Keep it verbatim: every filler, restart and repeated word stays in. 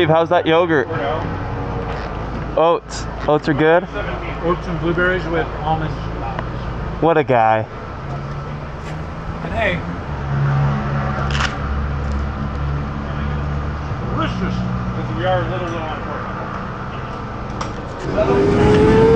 Steve, how's that yogurt? Oats. Oats are good? Oats and blueberries with almonds. What a guy. An egg. Delicious. Because we are a little low on pork.